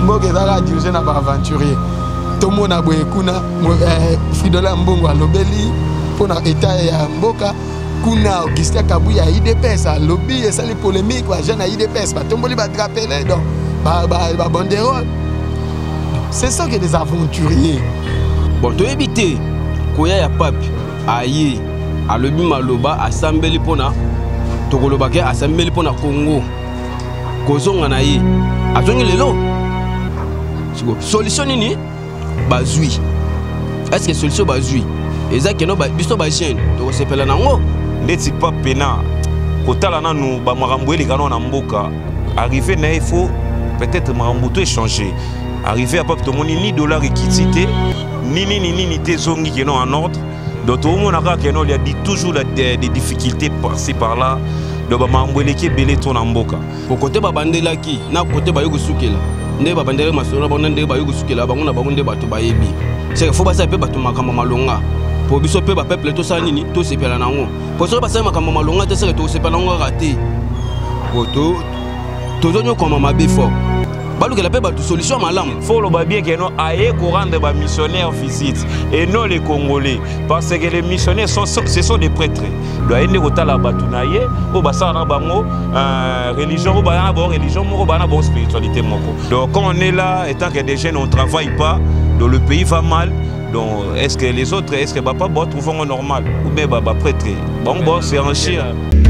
mboka ezala dirigé na aventurier tomona boye kuna Fridola Mbongo alobeli pona état ya mboka kuna Augustin Kabuya IDPS alobi esali polémique ba jeune IDPS ba tomboli ba drapelé donc ba banderole. C'est ça que des aventuriers. Bon, tu éviter koya ya papi aye alobi maloba asambeli pona tokoloba ke asambeli pona Congo kozonga na ye azongi lelo solution nini bazui est-ce que solution bazui ezaki no biso ba jeune to sepela nango ndeti pa pena kotala nanu ba makambo elika na mboka arrivé na il faut peut-être makambo to échanger arrivé à papi to moni ni dollar équité ni te zongi qui en ordre donc tout le monde a il y a toujours des difficultés par-ci par-là donc makambo eleki belé to na mboka pour côté ba bandela ki na côté ba yugusukela nde ba bandela masolo ba nde ba yugusukela ba ngona ba nde bato ba yebi c'est faut ba sa pe bato makambo malonga pour biso pe ba peuple to sa nini to sepela nango pour so ba sa makambo malonga te se to sepela nango raté boto to zonyo comme mabe fort baluka la pe ba solution malamu faut le bien que non aye ko rendre ba missionnaires visite et non les Congolais parce que les missionnaires ce sont des prêtres doit ende ko tala batu na ye o ba sa na bango religion o ba na ba religion moko ba na ba spiritualité moko donc quand on est là étant que des jeunes on travaille pas donc le pays va mal donc est-ce que les autres est-ce que papa bon trouvons normal ou bien ba prêtre bon c'est un chien.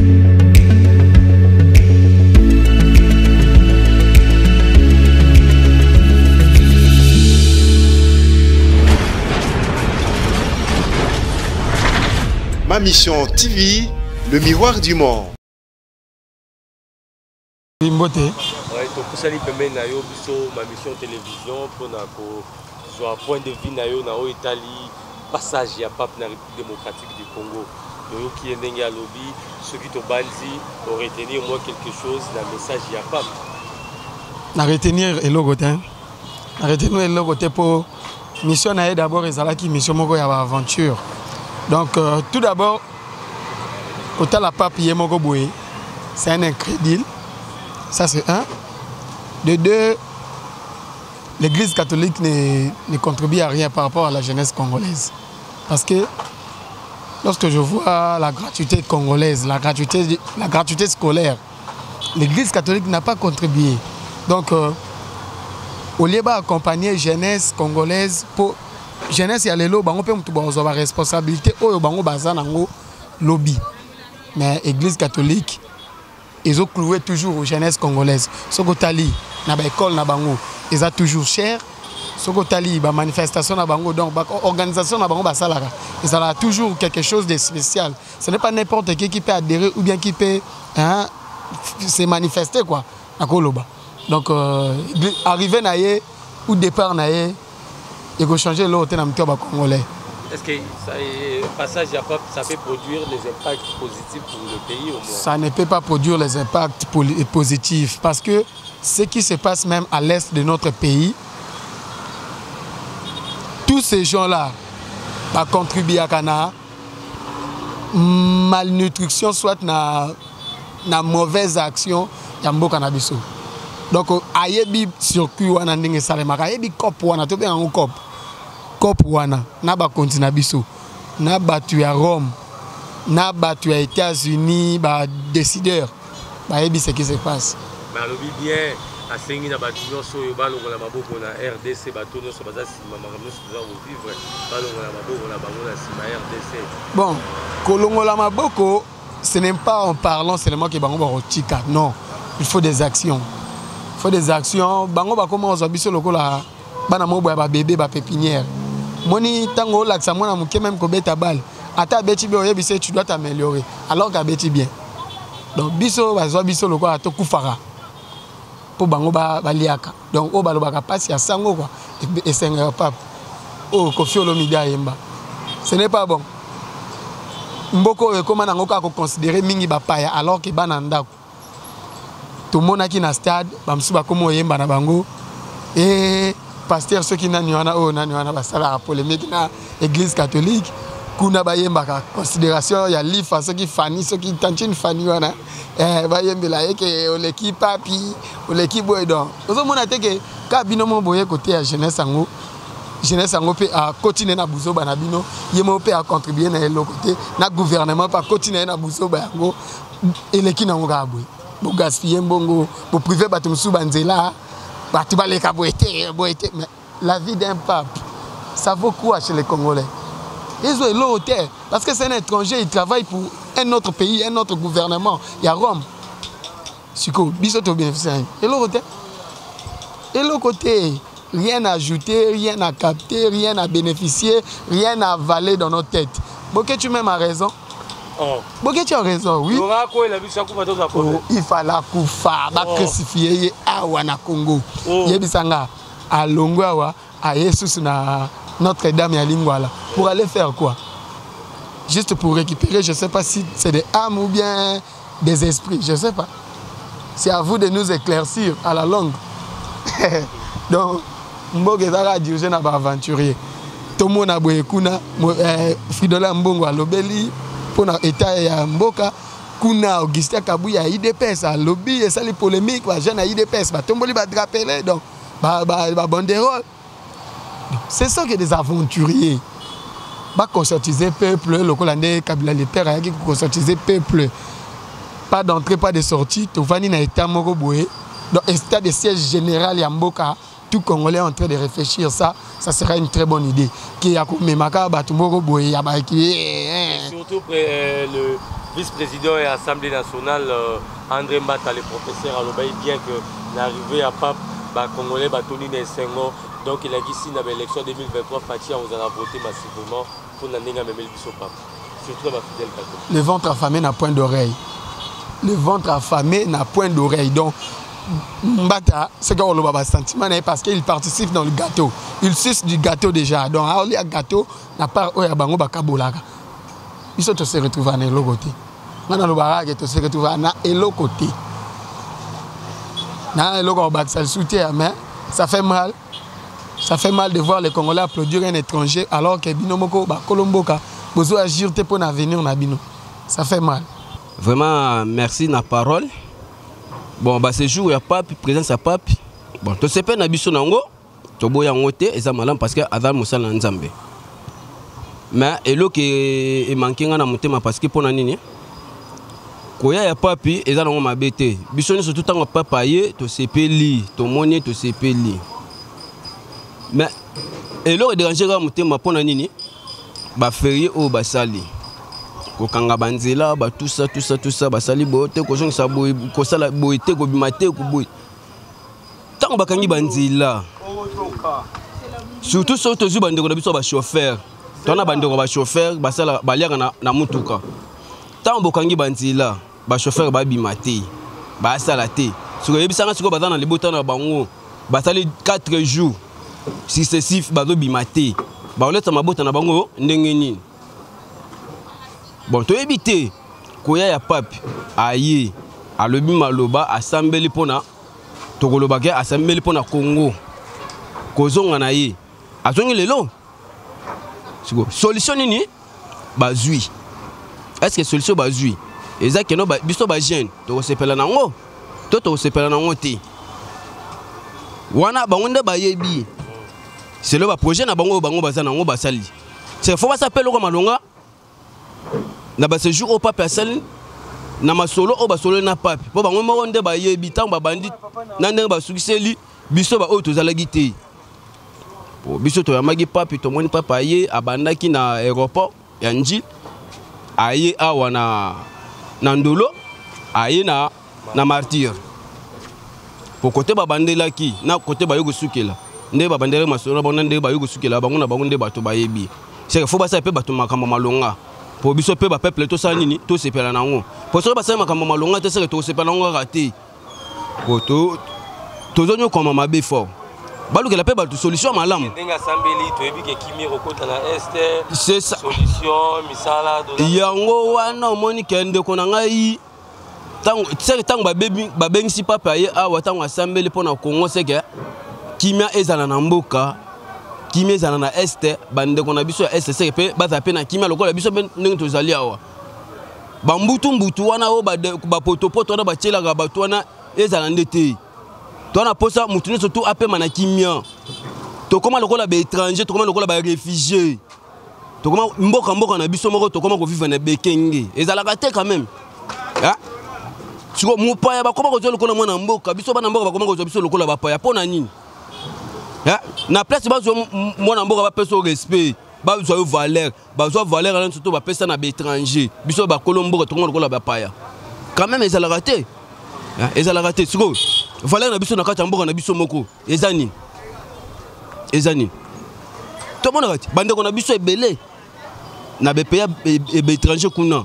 Ma Mission TV, le miroir du monde. Ouais, donc ça lui permet na yo biso ma mission télévision pour na ko soit point de vue na yo na Italie passage ya pape na République démocratique du Congo. Donc qui est ndenge ya lobby ceux qui to bandi pour retenir moi quelque chose dans message ya pape. Na retenir elogotin. Na retenir elogotin pour mission na d'abord ezalaki mission moko ya aventure. Donc, tout d'abord, autant la pape Yemoko Boué, c'est un incrédule. Ça, c'est un. De deux, l'Église catholique ne contribue à rien par rapport à la jeunesse congolaise. Parce que lorsque je vois la gratuité congolaise, la gratuité scolaire, l'Église catholique n'a pas contribué. Donc, au lieu d'accompagner la jeunesse congolaise pour jeunesse ya lelo bango pe mutu bazo ba responsabilité oyo bango bazana ngo lobby mais église catholique ils ont cloué toujours aux jeunesse congolaise sokotali na ba école na bango ils a toujours cher sokotali ba manifestation na bango donc ba organisation na bango ba salaka ils a toujours quelque chose de spécial ce n'est pas n'importe qui peut adhérer ou bien qui peut se manifester quoi na koloba donc arriver na ye ou départ na ye il faut changer l'autre dans le congolais. Est-ce que ça passage à pape ça peut produire des impacts positifs pour le pays au moins? Ça ne peut pas produire les impacts positifs parce que ce qui se passe même à l'est de notre pays, tous ces gens-là contribuent à la malnutrition, soit na mauvaise action, yambo cannabiso. Donc, ayebi circuit wana ndenge salemaka, ayebi cop wana, to bien en cop. Cop wana, na ba continent biso, na batu ya Rome, na batu ya États-Unis, ba décideur, ba ayebi ce qui se passe. Mais alobi bien, asengi na batu nyonso yo balongola maboko na RDC, batu nyonso baza sima makambo nyonso toza vivre, balongola maboko na bango na sima RDC. Bon, kolongola maboko, ce n'est pas en parlant seulement que bango ba rotika, non, il faut des actions. Il faut des actions. Bango ba comment on biso lokola bana mobo ba bébé ba pépinière. Moni tango laksa mona muke même ko beta balle. Ata beti bien oyebise tu dois t'améliorer alors ka beti bien. Donc biso ba zo biso lokola to kufara. Po bango ba liaka. Donc o balo ba ka passe ya sango quoi et senga pap. Oh ko fiolo midia yemba. Ce n'est pas bon. Mboko e comment nango ka ko considérer mingi ba paya alors que bana ndako. Tout le monde qui na stade, bamsu ba komo yemba na bango et pasteur ceux qui na nyana o na nyana ba sala polémique na église catholique kuna ba yemba ka considération ya lifa ceux qui fani ceux qui tantine fani wana ba yembela que l'équipe papi ou l'équipe boy donc ozo mona te que ka bino mo boye côté ya jeunesse ango pe a continuer na buzoba na bino yemo pe a contribuer na le côté na gouvernement pa continuer na buzoba yango eleki na ngo abwe bo gaspiller mbongo bo privé bato musuba nzela bato baleka boete mais la vie d'un pape ça vaut quoi chez les Congolais? Ils ont l'hôtel parce que c'est un étranger, il travaille pour un autre pays, un autre gouvernement. Il y a Rome. Siko, bisoto bien fait. Et l'hôtel. Et l'autre côté, rien à ajouter, rien à capter, rien à bénéficier, rien à avaler dans nos têtes. Boké, tu m'aimes à raison. Boké, tu as raison, oui. Il fallait koufa, ba crucifier awa na Congo. Yebisanga à Longwa à Jesus na Notre-Dame et à Lingwala. Pour aller faire quoi? Juste pour récupérer, je ne sais pas si c'est des âmes ou bien des esprits, je ne sais pas. C'est à vous de nous éclaircir à la longue. Donc, Mbogezara dirigé na aventurier. Tomo na boyekuna, Fridola Mbongo à Lobeli, pour na état ya Mboka, kuna Augustin Kabouya IDPS à lobby et ça les polémiques, wa jeune à IDPS, ba tomboli ba drapelé donc ba banderole. C'est ça que des aventuriers. Pas conscientiser le peuple, le Colandais, Kabila, les terres, qui conscientiser le peuple. Pas d'entrée, pas de sortie. Tout va dans l'état Moroboé. Dans l'état de siège général Yamboka, tout Congolais est en train de réfléchir ça sera une très bonne idée. Qui a comme Maka, Batumoroboé, surtout le vice-président et l'Assemblée nationale, André Mbata, le professeur, a bien que l'arrivée à Pape, Congolais, Tony Nessengo. Donc il a dit si dans l'élection 2023, Fatia, vous allez voter massivement pour n'amener même le Pape. Surtout ma fidèle catholique. Le ventre affamé n'a point d'oreille. Le ventre affamé n'a point d'oreille. Donc, Mbata, c'est qu'on a un sentiment parce qu'il participe dans le gâteau. Il suce du gâteau déjà. Donc, il y a un gâteau, n'a pas de bango bakabolaka. Il se retrouve à l'autre côté. Maintenant, le baraque se retrouve à l'autre côté. Ça soutient, mais ça fait mal. Ça fait mal de voir les Congolais applaudir un étranger alors que Binomoko, Kolomboka, besoin d'agir pour l'avenir. Ça fait mal. Vraiment, merci de la parole. Bon, ce jour, il n'y a pas de présence à pape. Bon, tu sais pas, il y a des gens qui sont malades parce que Adam Moussa Nzambe. Mais il y a manqué de monter parce que pour nani quand il y a pape, il y a des gens qui sont bêtés. Surtout quand papa aille, tu sais pas li, tu monnaie, tu sais pas li. Mais et là, il dérange pas monter ma pour nani, bah férié ou bah sali. Kokanga banzela, bah tout ça, bah sali bote, kojon sa boy, kosala boite, kobimate, koboy. Tant bah kangi banzela. Surtout sur tous les bandits qu'on a besoin de chauffeur. Tant na bandits qu'on a chauffeur, bah ça la balière na mutuka. Tant bah kangi banzela, bah chauffeur bah bimate, bah ça la té. Sur les bisanga sur bah dans les botans na bango, bah sali 4 jours. Successif bazo bimate ba oleta mabota na bango ndenge nini bon to éviter koya ya pape aye alobi maloba asambeli pona tokoloba ke asambeli pona Congo kozonga na ye azongi lelo siko solution nini bazui est-ce que solution bazui ezaki no biso ba jeune to sepela nango to sepela nango te wana bangonde bayebi. C'est le projet na bango bazana ngo basali. C'est faut pas s'appeler ko malonga. Na ba ce jour au pape asali na masolo o basolo na pape. Po bango mo nde ba yebi tan ba bandit na nde ba sukiseli biso ba o to zalagi te. Po biso to yamagi pape to moni pape aye abandaki na aéroport ya Njil. Aye awa na Ndolo aye na martyr. Po côté ba bandela ki na côté ba yogo sukela. Nde ba bandere masolo ba nde ba yogo sukela bango na bango nde bato ba yebi. C'est faut pas ça pe bato makamba malonga. Po biso pe ba peuple to sa nini to sepela nango. Po so ba sa makamba malonga te se to sepela nango raté. Po to zonyo koma mabe fort. Baluke la pe ba solution malamu. Ndenga sambeli to yebi ke kimi rokota na este. C'est ça. Solution misala do. Yango wana omoni kende kona ngai. Tango ba bengisi papa ye awa tango asambeli pona Congo seke kimia ezala na mboka kimia ezala na este bande kona biso ya este seke pe baza pe na kimia lokola biso ndenge tozali awa bambutu wana o ba potopoto na batiela ga bato wana ezala ndete toi na posa mutu surtout apema na kimia to koma lokola ba étranger to koma lokola ba réfugié to koma mboka na biso moko to koma ko vivre na bekenge ezalaka te quand même ah siko mupaya ba koma ko zo lokola mwana mboka biso bana mboka ba koma ko zo biso lokola ba paya pona nini ah na place ba zo mwana mboka ba peso respect ba zo valeur ala surtout ba pesa na ba étranger biso ba kolomboka to koma lokola ba paya quand même ezalaka te ezalaka te siko valeur na biso na kati mboka na biso moko ezani to mona kati bande ko na biso ebele na bepeya étranger kuna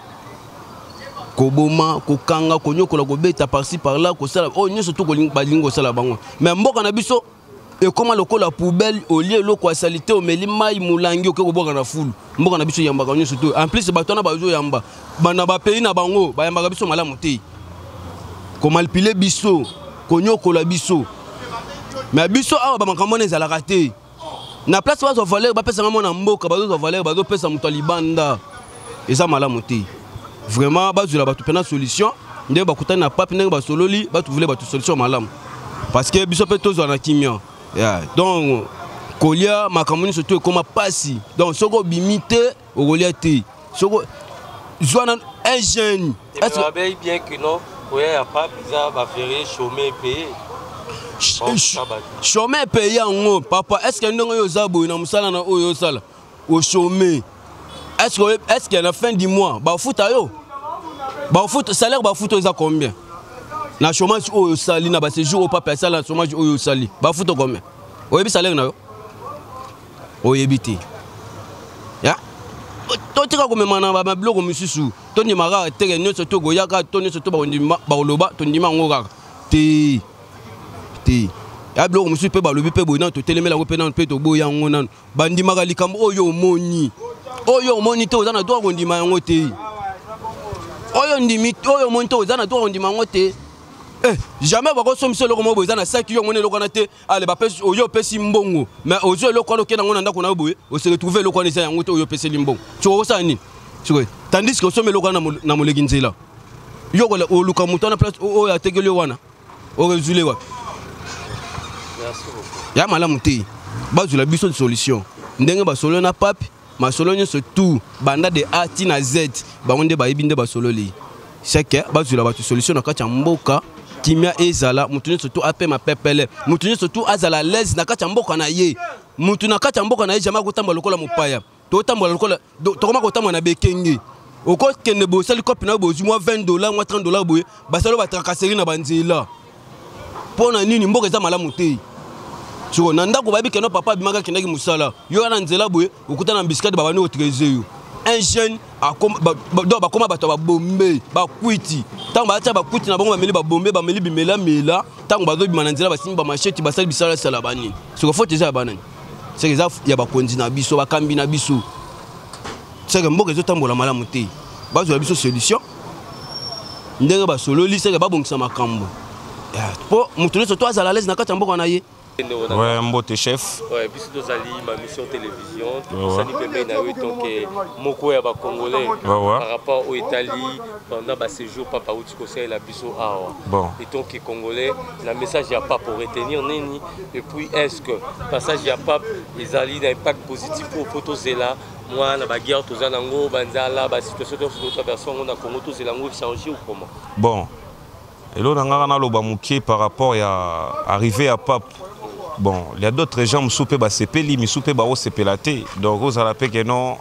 koboma kokanga konyokola kobeta par-ci par-là ko sala oh nyoso to balingo sala bango mais mboka na biso e koma lokola poubelle au lieu loko ya salité o meli mai mulangi o ko boka na fulu mboka na biso yamba ka nyoso to en plus bato na bazo yamba bana ba pays na bango ba yamba ka biso malamu te ko malpile biso konyokola biso mais biso awa ba makambo na ezalaka te na place bazo valeur ba pesa mona mboka bazo valeur bazo pesa muto libanda eza malamu te vraiment bazula batu pena solution ndenge bakutana na pape ndenge basololi batu voulait batu solution malamu parce que biso pe tozo na kimia donc kolia makambo ni surtout comme pasi donc soko bimité o kolia te soko zwana un jeune est-ce que bien que non ouais a pas bizarre va faire chômer payé chômer payé en papa est-ce que ndongo yo zabo na musala na oyo sala au chômer est-ce qu'il y a la fin du mois ba foot ayo ba foot salaire ba foot eza combien na chômage oyo sali na ba séjour au papa sala chômage oyo sali ba foot combien oyebi salaire na yo oyebiti ya to tika ko memana ba bloko misusu to ni mara teke nyonso to goyaka to nyonso to ba ndima ba oloba to ndima ngokaka te ya bloko misusu pe ba lobi pe boyina to telemela ko pe na pe to boya ngona ba ndima ka likambo oyo moni oyo moni to zana to ko ndima yango te oyo ndimi oyo moni to zana to ko ndima yango te jamais ba ko somisa loko mo boza na 5 yo ngone loko na te ale ba pesi oyo pesi mbongo mais ozo loko lo kena ngona ndako na boye o se retrouver loko na za yango te oyo pesi limbongo tu ça nini tu vois tandis que somme loko na moleki nzela yo ko o luka muto na place o ya tegele wana o rezule wa merci beaucoup ya malamu te bazula biso solution ndenge ba solo na pape ma solo nyo surtout banda de A na Z ba onde ba ibinde ba solo li c'est que bazula ba solution na kati mboka kimia ezala mutuni surtout ape ma pepele mutuni surtout azala l'aise na kati mboka na ye mutu na kati mboka na ye jamais kotamba lokola mopaya to tamba lokola to koma kotamba na bekenge oko kende bo sali copie na bozu moi $20 moi $30 boye basalo ba tracasserie na banzela pona nini mboka za malamu te so na ndako babi keno papa bimaka kendaki musala yo na nzela boye okuta na biscuit baba no trésor yo un jeune ba koma bato ba bombe ba kwiti tango ba tia ba kwiti na bango ba meli ba bombe ba meli bimela mela tango bazo bimana nzela ba simba machete ba sali bisala sala bani so ko faut eza banani c'est que ça ya ba konzi na biso ba kambi na biso c'est que mboka zo tambola malamu te ba zo biso solution ndenge ba solo li c'est que ba bongisa makambo po mutu so to azala l'aise na kata mboka na ye. Ouais, mbote chef. Ouais, puisque nous allons ma mission télévision, ça nous permet d'avoir donc moko ya ba congolais par rapport aux Italie pendant ba séjour papa outi conseil la biso awa. Bon. Et donc les congolais, le message y a pas pour retenir nini et puis est-ce que passage y a pas les alliés d'impact positif pour photos là moi na ba guerre to zanango banzala ba situation de notre personne on a Congo to zelango changer ou comment. Bon. Et là on a loba muké par rapport à arriver à pape. Bon, il y a d'autres gens qui sont sepeli, mais sont pas sepelaté. Donc, vous allez que non,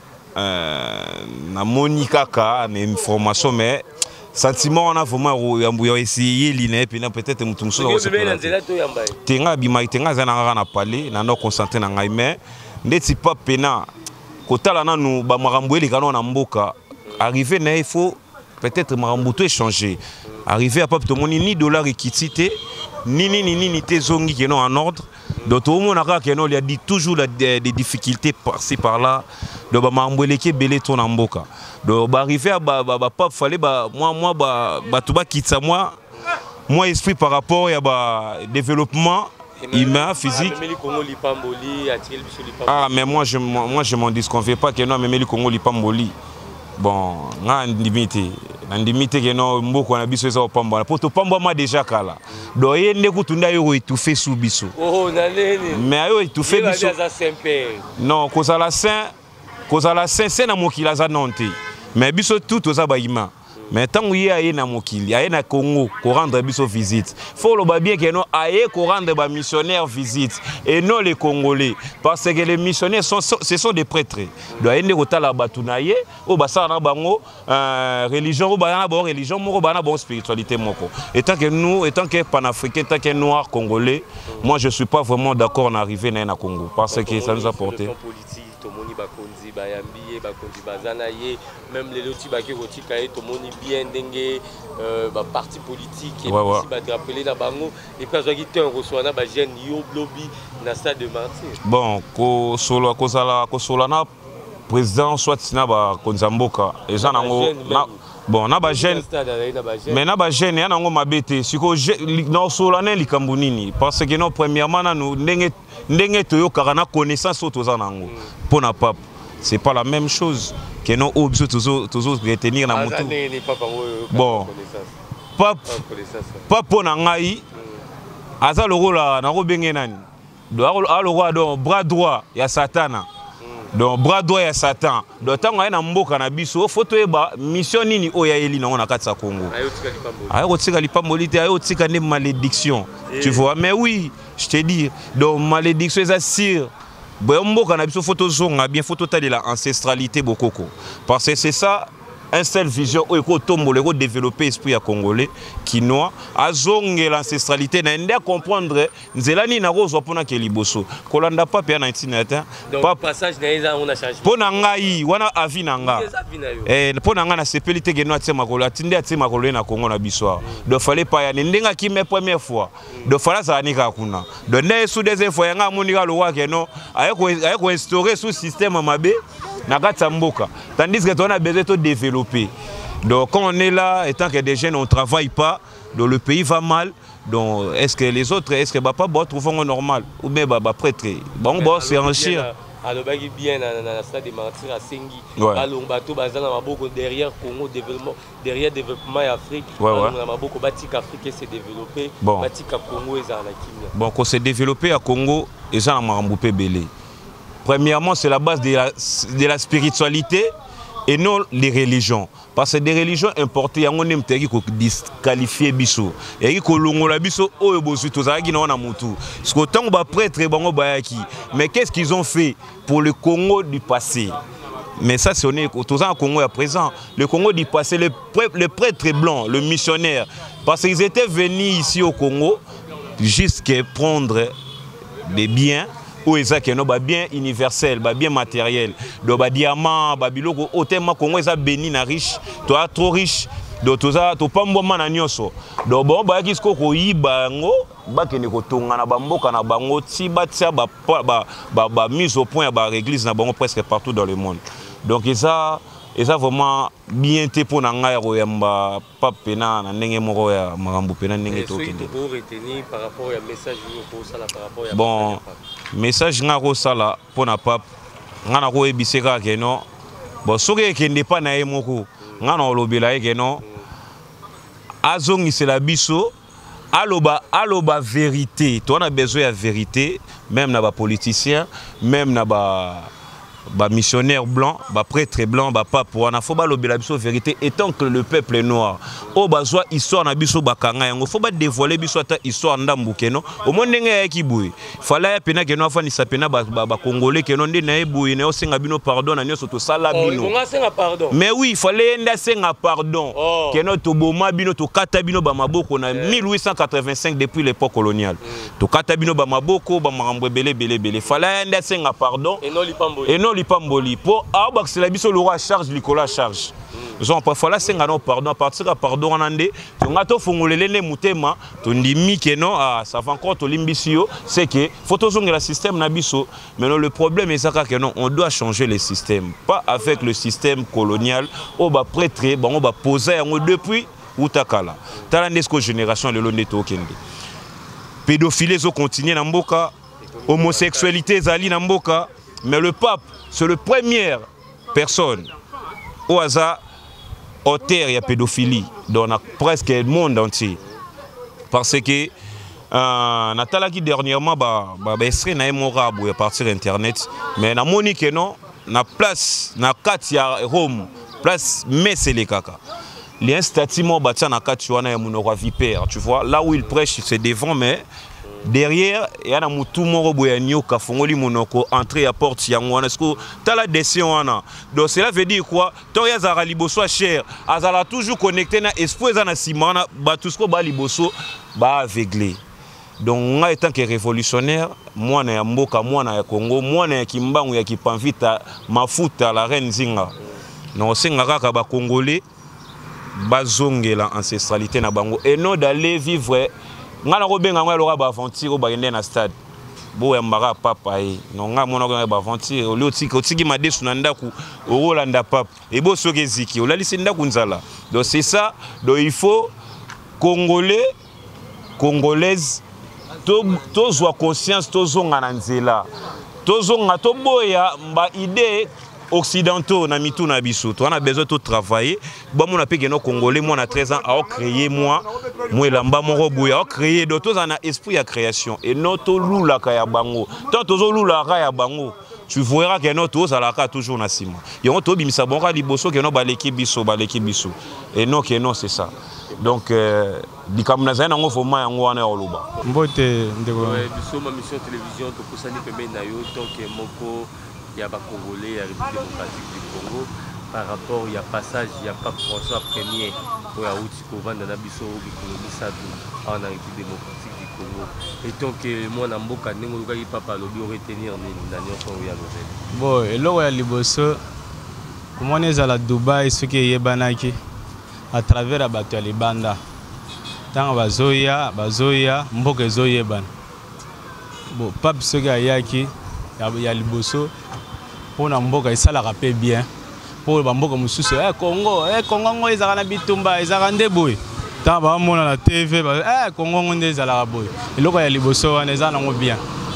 na monika ka, na information, mais sentiment on a vraiment essayé l'INE, puis peut-être mutu muso na sepelaté. Tenga bima, tenga zana na parler, na no concentré na ngai, mais ndeti pas pena. Kotala na nous, ba marambo eli kana na mboka. Arriver na il faut peut-être marambo to échanger. Arriver à pas tout le monde ni dollar équité, ni te zongi qui non en ordre. Donc tout le monde a dit toujours des difficultés par-ci par-là. Donc mamboleke belé ton amboka. Donc arriver à pas fallait moi tout bas quitte ça moi esprit par rapport à développement humain physique. Ah mais moi je m'en disconviens pas que non mais le Congo lipamboli. Bon, on a une limite. Nandimite que non mboko na biso eza opamba. Poto pamba ma déjà kala. Do yende kutunda yo étouffé sous biso. Oh naleni. Mais yo étouffé biso. Non, kozala saint c'est na mokila za nonté. Mais biso tout oza baima. Mais tant que y na mokili, y na Congo, qu'on rendre biso visite. Faut le bien que non aye qu'on rendre ba missionnaires visite et non les Congolais parce que les missionnaires ce sont des prêtres. Doit ende ko tala batunaye o basa na bango religion o bana bon religion moko bana bon spiritualité moko. Étant que panafricain, tant que noir congolais, moi je suis pas vraiment d'accord en arriver na Congo parce que ça nous a porté tomoni bakonzi bayambi bakonzi bazana ye même les loti baki kotika ye tomoni bien ndenge ba parti politique et aussi ba rappeler na bango et puis azaki te reçoit na ba jeune yo lobby na stade de Martyr. Bon ko solo na président soit na ba konzamboka eza nango na bon na ba jeune mais na ba jeune ya nango mabete siko na solo na likambo nini parce que non premièrement na nous ndenge toyo karana connaissance autoza nango pona pape c'est pas la même chose que non obso toujours retenir na mutu bon pape pona ngai aza lokola na ko benge nani do aloko do bras droit ya satana donc bras droit ya satan donc tango na mboka na biso photo eba mission nini oya eli nango na kati sa Congo ayo tika lipamboli te ayo tika ne malédiction tu vois mais oui je te dis donc malédiction est assure bon mboka na biso photo zonga bien photo ta de la ancestralité bokoko parce que c'est ça un seul vision où il tombe développer l'esprit congolais qui noie à zonge l'ancestralité n'a pas comprendre nzelani na rozo pona ke liboso kolanda pa pe na internet donc passage na on a changé pona ngai wana avi nanga pona nga na sepelité ke no atie makolo atinde atie makolo na Congo na biso do fallait pas ya ndenga ki me première fois do fallait ça anika kuna do ne sous deuxième fois nga moni ga lo wa ke no ayeko instaurer sous système mabe na kati mboka tandis que on a besoin de développer. Donc quand on est là, étant que des jeunes on travaille pas, donc le pays va mal. Donc est-ce que les autres, est-ce que bah pas bon trouvons normal ou bien bah prêtre bon bon c'est enrichir. Alors bah bien na stade de Martyr à Sengi. Alors bateau bazana maboko derrière Congo développement derrière développement Afrique. Na maboko batika Afrique s'est développé, batika Congo et za na kimia. Bon qu'on s'est développé à Congo et ça na maramboupe belé. Premièrement, c'est la base de la spiritualité et non les religions. Parce que des religions importées, on aime disqualifier biso. Et que l'on biso o ebosu tozaki na wana mutu. Parce que tant ba prêtre bango bayaki. Mais qu'est-ce qu'ils ont fait pour le Congo du passé? Mais ça c'est on est au Congo à présent. Le Congo du passé, le prêtre blanc, le missionnaire, parce qu'ils étaient venus ici au Congo jusqu'à prendre des biens. Ou ezaki no ba bien universel, ba bien matériel, do ba diamant, ba biloko otema Congo eza béni na riche, to a trop riche, do toza to pamboma na nyoso. Do bon ba kisko ko yiba ngo, ba kene ko tonga na bamboka na bango ti ba tia ba mise au point ba église na bango presque partout dans le monde. Donc ça vraiment bien te pour nanga royamba papena na ndenge moko ya marambu pena ndenge to kende. Pour retenir par rapport au message pour ça par rapport à bon message ngako sala pona pap ngana ko ebiseka keno bon soki kende pa na yemoko ngana olobela keno azongisela biso aloba vérité to on a besoin de vérité même na ba politicien même na ba missionnaire blanc, prêtre blanc, pape, on a faut pas l'obéir la vérité étant que le peuple est noir. Au bazwa histoire na biso bakanga yango faut pas dévoiler biso ta histoire ndambuke non. Au monde ngenga ki boui. Fallait pena que no afani sapena ba congolais que non de na boui na osenga bino pardon na nyoso to sala bino. On a senga pardon. Mais oui, fallait enda senga pardon. Que no to boma bino to kata bino ba maboko na 1885 depuis l'époque coloniale. To kata bino ba maboko ba marambo belé. Fallait enda senga pardon et non lipambo. Lipamboli pour avoir c'est la biso le roi charge Nicolas charge genre parfois là c'est ngano pardon à partir de pardon anande to ngato fongolele ne mutema to ndimi que non ça va encore to limbisio c'est que photo zongela système na biso mais non le problème est ça que non on doit changer le système pas avec le système colonial au ba prêtre bon on va poser depuis utakala talandesco génération le londe to kende pédophilie zo continuer na mboka homosexualité zali na mboka. Mais le pape, c'est la première personne au hasard auteur il y a pédophilie dans presque le monde entier parce que Natala qui dernièrement extrait na morabu à partir internet mais na monique non na place na katia Rome place mesele kaka les instatimo batia na katia na monora vipère tu vois là où il prêche c'est devant mais derrière il y a mutu moko boya nyoka fongoli monoko entrer à porte yango wana est-ce tala dessin wana donc cela veut dire quoi to ya zara liboso cher azala toujours connecté na espoir za na simana ba tout ce ko ba liboso ba aveuglé donc moi étant que révolutionnaire moi na mboka moi na Congo moi na kimbangu ya kipanvita mafuta la reine zinga non senga kaka ba congolais bazongela ancestralité na bango et non d'aller vivre ngana ko benga ngalo ka ba aventure ba yende na stade bo ya mbaka papa e no nga mona ko ba aventure o lotiki madesu na ndaku o rolanda papa e bo soke ziki o lalisi ndaku nzala donc c'est ça donc il faut congolais congolaise to zwa conscience to zonga na nzela to zonga to boya mba idée occidentaux na mitu na biso to on a besoin de travailler bon mon appelé no congolais moi na 13 ans a créé moi lamba moko boya a créé d'autres en a esprit à création et notre lula ka bango tant tozo lula ka ya bango tu verras que notre alaka toujours na sima yo to bimisa bonka liboso que no baleki biso et non que non c'est ça donc dikamnaza na ngofo ma yango wana oloba mbote ndeko biso ma mission télévision to kusani pembe na yo tant que moko il y a pas Congolais, il y a République démocratique du Congo par rapport il y a passage il y a pas François premier pour la route pour vendre na biso économie ça en République démocratique du Congo et tant que moi na mboka ndenge lokaki papa lobi retenir nini na nyonso ya nouvelle bon eloko ya liboso komona ezala Dubaï soki eyebanaki à travers abato ya libanda ntango bazoya mboka ezoyebana bon pape soki ayaki ya liboso pona mboka esalaka pe bien po ba mboka mususu Congo ngo ezaka na bitumba ezaka nde boy ta ba mona na TV Congo ngo nde ezalaka boy eloko ya liboso wana eza nango bien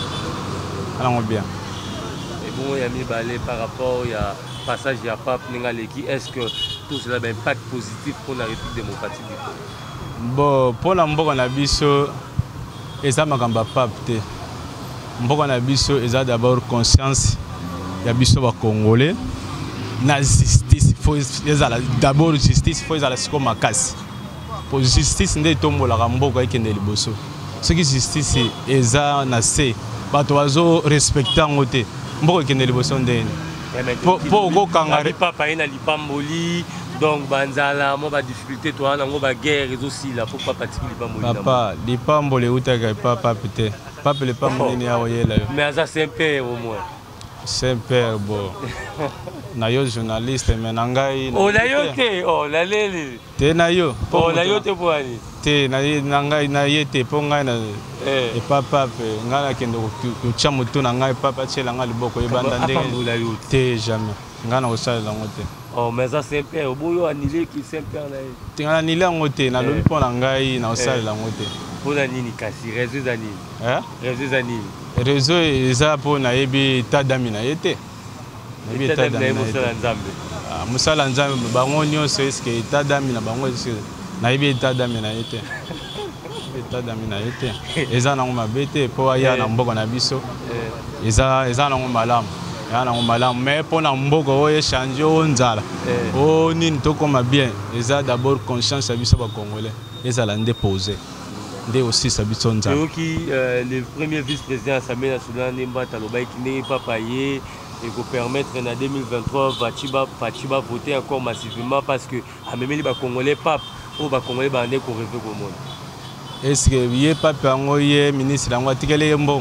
et bon ya mibale par rapport ya passage ya pape ningaleki est-ce que tout cela a un impact positif pour la République démocratique du Congo bon pona mboka na biso eza makamba pape te mboka na biso eza d'abord conscience ya biso ba congolais na justice faut ezala d'abord justice faut ezala siko makasi pour justice nde tombolaka mboka ekende liboso soki justice eza na se bato bazo respecter ngo te mboka ekende liboso ndeni po okokanga papa ina lipamboli donc banzala mo ba difficulté to ana ngo ba guerre aussi là pour papa tiki lipamboli papa lipamboli utaka papa peut-être papa le pas mon ya oyela mais ça c'est un père au moins c'est père bon na yo journaliste mais nangai oh la yo te oh la lele te na yo oh la yo te boani te na nangai na yete po ngai na e papa pe ngana kendo ku chamutu na ngai papa chela ngai liboko ebanda ndenge te jamais ngana osala lango te oh mais ça c'est père boyo anilé qui c'est père na te ngana nila ngote na lobi po na ngai na osala lango te pona nini kasi réseau za nini réseau za nini réseau eza po na yebi tadami na yete yebi tadami na musala nzambe musala nzambe bango nyonso eske tadami na bango eske na yebi tadami na yete tadami na yete eza nango mabe te po aya na mboka na biso eza nango malamu nango malamu mais po na mboka oyo échange o nzala o nini tokoma bien eza d'abord conscience ya biso ba congolais ezala nde posé nde aussi sabiso nzala le premier vice-président de l'Assemblée nationale Nemba Taloba qui n'est pas payé et pour permettre en 2023 Fachiba voter encore massivement parce que à même les Congolais pape ou ba Congolais ba ndé ko rêver au monde. Est-ce que yé pape ngo yé ministre ngo atikele mbongo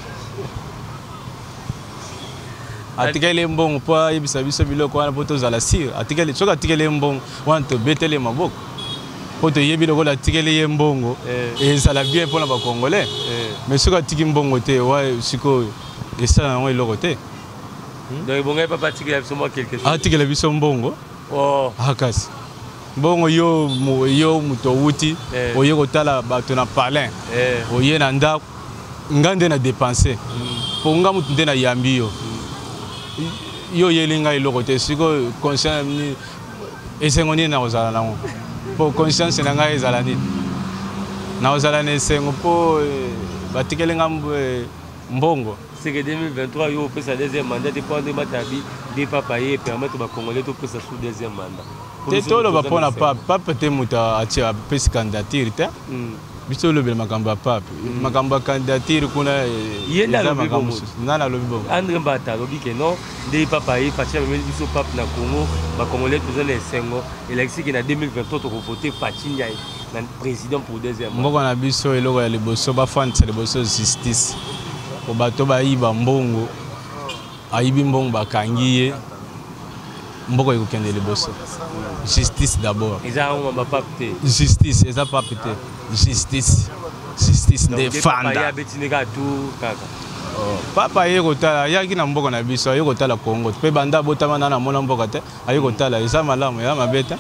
atikele mbongo po yebisa biso biloko wana poto zala sir atikele soka atikele mbongo wana to betele maboko poto yebi loko la tikele ye mbongo et ça la bien pour la congolais mais soka tiki mbongo te wa siko et ça on eloko te donc bonga papa tikele biso moi quelque chose atikele biso mbongo oh akasi mbongo yo muto wuti oye kotala bato na palin oye na ndako ngande na dépenser po nga mutu nde na yambi yo yelinga eloko te siko conscient esengo nini nakozala nango mpo conscience na ngai ezala nini nakozala na esengo mpo batikeli nga mbongo. C'est que 2023 yo pesa deuxième mandat te prendre batabi des papa ye permettre ba congolais to pesa sous deuxième mandat. Te tolo ba pona papa te muta atia pesa candidature te. Biso lo bel makamba papa. Makamba candidature kuna yenda makambo. Nana lobi bo. André Mbata lobi ke non des papa ye fatia même biso papa na Congo ba congolais to zone esengo élection ki na 2023 to voter Fachi Ndiaye na président pour deuxième mandat. Mboko na biso eloko ya liboso ba fantse liboso justice. Bato bayiba mbongo ayibi mbongo bakangi ye mboko ekokende liboso justice d'abord eza ngoma ba papte justice eza papte justice de fanda ya betinika tout kaka papa ye kotala yaki na mboko na biso ye kotala Congo pe banda botama na mona mboka te aye kotala eza malamu ya mabeta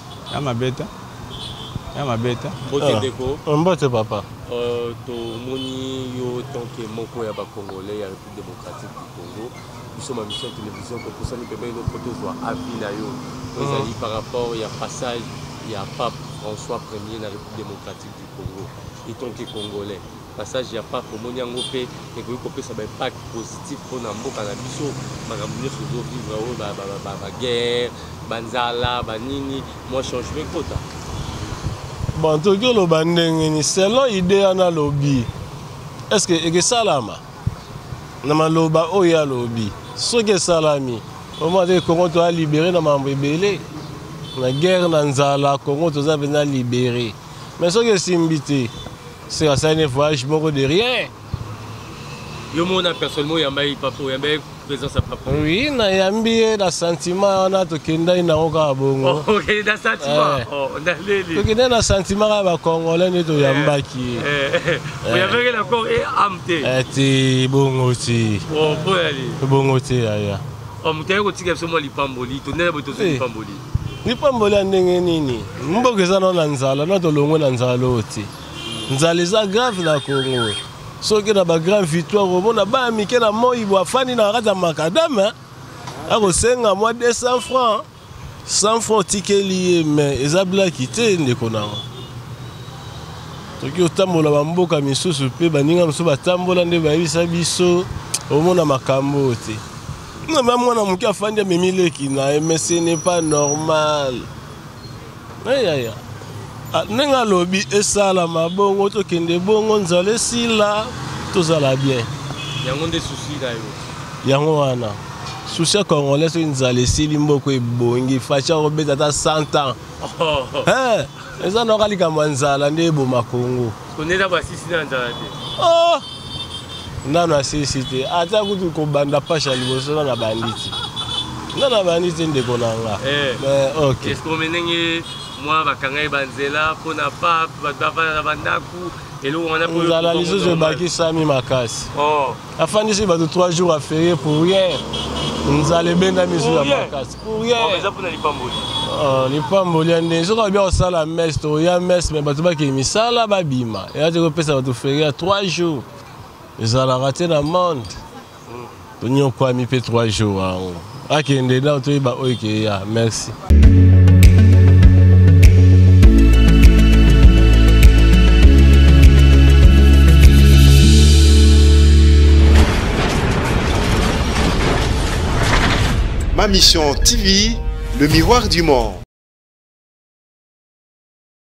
Mbote papa. Moni yo tant que moko ya ba Congolais ya République démocratique du Congo. Nous sommes en mission télévision pour ça nous permet nos photos soit avis na yo. Par rapport il y a passage il y a pape François Ier na République démocratique du Congo. Et tant que Congolais passage il y a pape moni yango pe et ko ko pesa ba impact positif pour na mboka na biso makambo nyonso zo vivre o ba guerre banzala banini moi changement kota. Bon, tout le monde selon l'idée na lobby. Est-ce que salama? Na loba oya lobby. Ce que salami. Au moins de Congo to a libéré na mambebele. Na guerre na nzala Congo to za bena libéré. Mais ce que simbité, c'est ça une voyage moko de rien. Yo mona personnellement yambai papo yambai présence à papa. Oui, na yambi na sentiment na to kenda ina oka bongo. OK, na sentiment. Oh, na leli. To kenda na sentiment ba Congolais ne to yambaki. Vous avez l'accord et amté. Ti bongo ti. Oh, pour aller. Bongo ti aya. Oh, mutaye ko tika somo lipamboli, to nebe to lipamboli. Lipamboli ndenge nini? Mboka za na nzala na to longo na nzala oti. Nzala za grave na Congo. Soki na ba grande victoire au monde ba mike na moi bo afani na kata makadam ako senga moi 200 francs 100 francs ticket lié mais ezabla kité ndeko na soki otambola ba mboka misusu pe baninga musu batambola nde bayisa biso au monde makambo te na mwana muki afandi memileki na mais ce n'est pas normal aya nenga lobi esala mabongo to kende bongo nzale sila to zala bien yango nde souci na yo yango wana souci congolais so nzale sili mboko ebongi facha robeta ta 100 ans eza no kalika manzala nde bo makongo konela ba sisi na nzala te nano asisi te ata kutu ko banda pasha liboso na banditi na banditi ndeko nanga OK est-ce qu'on menenge moi bakangai banzela pona pape badavana bandaku elo wana pour la lizo baki sami makasi afandisi bato 3 jours à férié pour rien nzale benda misu ya makasi pour rien eza pona lipamboli lipamboli ande soka bien osala messe to ya messe mais bato baki misala babima et ate ko pesa bato férié 3 jours ezala raté na monde to nyo kwa mi pe 3 jours akende na to ba oike ya merci. Ma Mission TV, le miroir du monde.